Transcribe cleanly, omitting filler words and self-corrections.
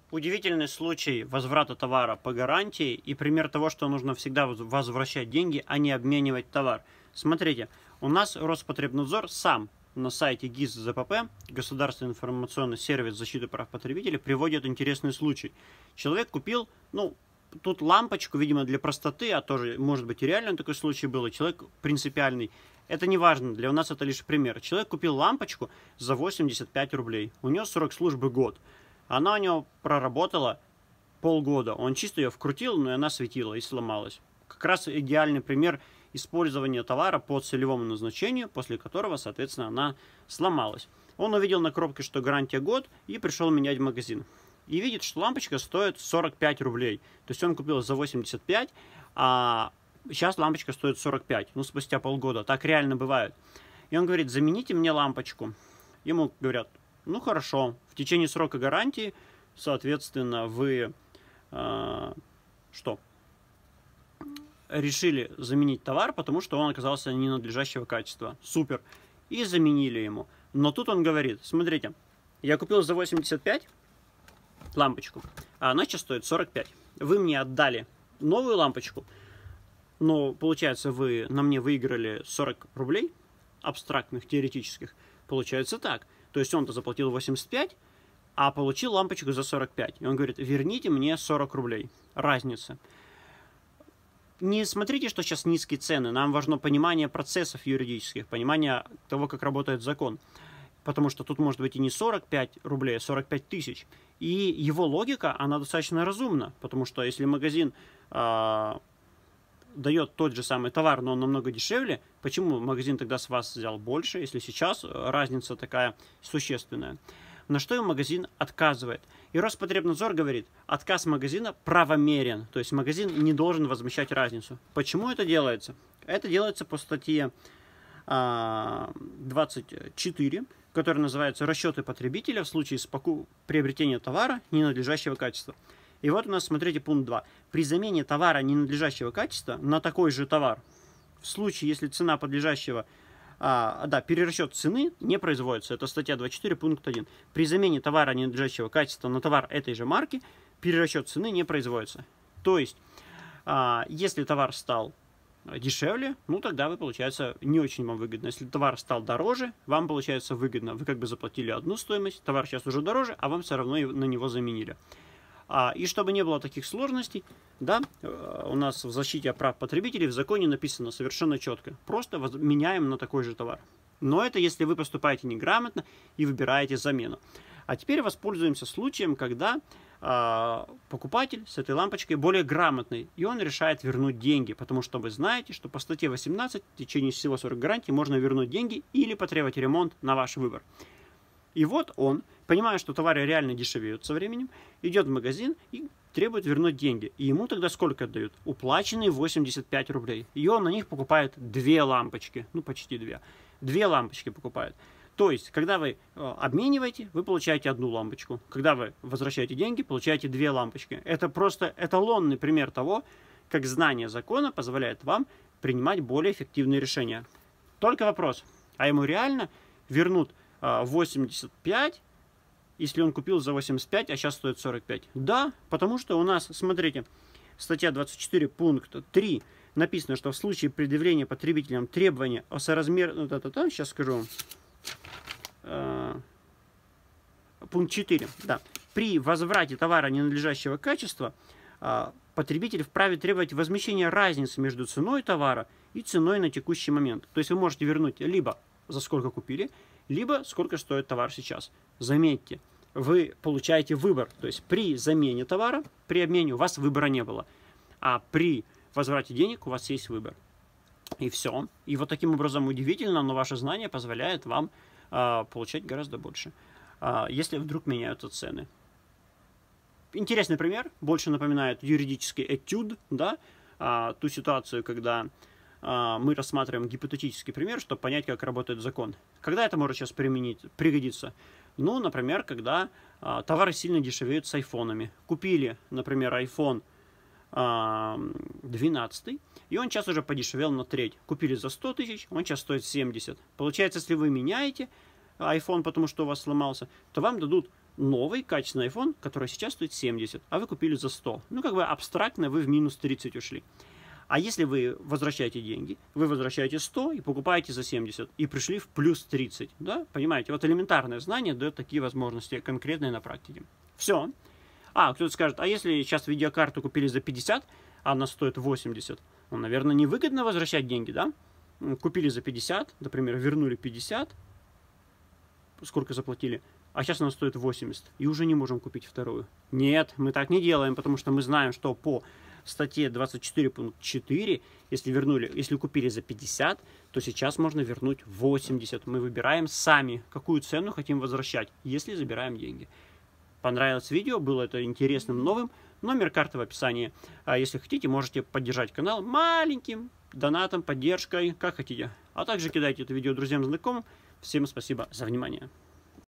Удивительный случай возврата товара по гарантии и пример того, что нужно всегда возвращать деньги, а не обменивать товар. Смотрите, у нас Роспотребнадзор сам на сайте ГИС ЗПП, Государственный информационный сервис защиты прав потребителей, приводит интересный случай. Человек купил, тут лампочку, видимо, для простоты, а тоже, может быть, и реально такой случай был, и человек принципиальный. Это не важно, для нас это лишь пример. Человек купил лампочку за 85 рублей, у нее срок службы год. Она у него проработала полгода. Он чисто ее вкрутил, но и она светила и сломалась. Как раз идеальный пример использования товара по целевому назначению, после которого, соответственно, она сломалась. Он увидел на коробке, что гарантия год, и пришел менять в магазин. И видит, что лампочка стоит 45 рублей. То есть он купил за 85, а сейчас лампочка стоит 45. Спустя полгода. Так реально бывает. И он говорит: замените мне лампочку. Ему говорят: хорошо, в течение срока гарантии, соответственно, вы решили заменить товар, потому что он оказался ненадлежащего качества. Супер. И заменили ему. Но тут он говорит: смотрите, я купил за 85 лампочку, а она сейчас стоит 45. Вы мне отдали новую лампочку, но, получается, вы на мне выиграли 40 рублей абстрактных, теоретических. Получается так. То есть он-то заплатил 85, а получил лампочку за 45. И он говорит: верните мне 40 рублей. Разница. Не смотрите, что сейчас низкие цены. Нам важно понимание процессов юридических, понимание того, как работает закон. Потому что тут может быть и не 45 рублей, а 45 тысяч. И его логика, она достаточно разумна. Потому что если магазин дает тот же самый товар, но он намного дешевле, почему магазин тогда с вас взял больше, если сейчас разница такая существенная? На что ему магазин отказывает. И Роспотребнадзор говорит: отказ магазина правомерен, то есть магазин не должен возмещать разницу. Почему это делается? Это делается по статье 24, которая называется «Расчеты потребителя в случае приобретения товара ненадлежащего качества». И вот у нас, смотрите, пункт 2. При замене товара ненадлежащего качества на такой же товар, в случае, если цена подлежащего, перерасчет цены не производится. Это статья 24, пункт 1. При замене товара ненадлежащего качества на товар этой же марки, перерасчет цены не производится. То есть, если товар стал дешевле, тогда вы, получается, не очень вам выгодно. Если товар стал дороже, вам, получается, выгодно. Вы как бы заплатили одну стоимость, товар сейчас уже дороже, а вам все равно на него заменили. И чтобы не было таких сложностей, у нас в защите прав потребителей в законе написано совершенно четко. Просто меняем на такой же товар. Но это если вы поступаете неграмотно и выбираете замену. А теперь воспользуемся случаем, когда покупатель с этой лампочкой более грамотный, и он решает вернуть деньги. Потому что вы знаете, что по статье 18 в течение всего срока гарантии можно вернуть деньги или потребовать ремонт на ваш выбор. И вот он, понимая, что товары реально дешевеют со временем, идет в магазин и требует вернуть деньги. И ему тогда сколько отдают? Уплаченные 85 рублей. И он на них покупает 2 лампочки. Почти 2. 2 лампочки покупает. То есть, когда вы обмениваете, вы получаете 1 лампочку. Когда вы возвращаете деньги, получаете 2 лампочки. Это просто эталонный пример того, как знание закона позволяет вам принимать более эффективные решения. Только вопрос: а ему реально вернут 85, если он купил за 85, а сейчас стоит 45? Да, потому что у нас, смотрите, статья 24, пункт 3, написано, что в случае предъявления потребителям требования о соразмерном... Сейчас скажу. Пункт 4, При возврате товара ненадлежащего качества потребитель вправе требовать возмещения разницы между ценой товара и ценой на текущий момент. То есть вы можете вернуть либо за сколько купили, либо сколько стоит товар сейчас. Заметьте, вы получаете выбор. То есть при замене товара, при обмене у вас выбора не было. А при возврате денег у вас есть выбор. И все. И вот таким образом удивительно, но ваше знание позволяет вам получать гораздо больше, если вдруг меняются цены. Интересный пример. Больше напоминает юридический этюд, ту ситуацию, когда мы рассматриваем гипотетический пример, чтобы понять, как работает закон. Когда это может сейчас пригодиться? Например, когда товары сильно дешевеют с айфонами. Купили, например, iPhone 12, и он сейчас уже подешевел на треть. Купили за 100 тысяч, он сейчас стоит 70. Получается, если вы меняете iPhone, потому что у вас сломался, то вам дадут новый качественный iPhone, который сейчас стоит 70, а вы купили за 100. Ну, как бы абстрактно вы в минус 30 ушли. А если вы возвращаете деньги, вы возвращаете 100 и покупаете за 70, и пришли в плюс 30, да? Понимаете, вот элементарное знание дает такие возможности, конкретные на практике. Все. Кто-то скажет, а если сейчас видеокарту купили за 50, а она стоит 80, ну, наверное, невыгодно возвращать деньги, да? Купили за 50, например, вернули 50, сколько заплатили, а сейчас она стоит 80, и уже не можем купить вторую. Нет, мы так не делаем, потому что мы знаем, что по статье 24 пункт 4, если купили за 50, то сейчас можно вернуть 80. Мы выбираем сами, какую цену хотим возвращать, если забираем деньги. Понравилось видео, было это интересным, новым. Номер карты в описании. А если хотите, можете поддержать канал маленьким донатом, поддержкой, как хотите. А также кидайте это видео друзьям, знакомым. Всем спасибо за внимание.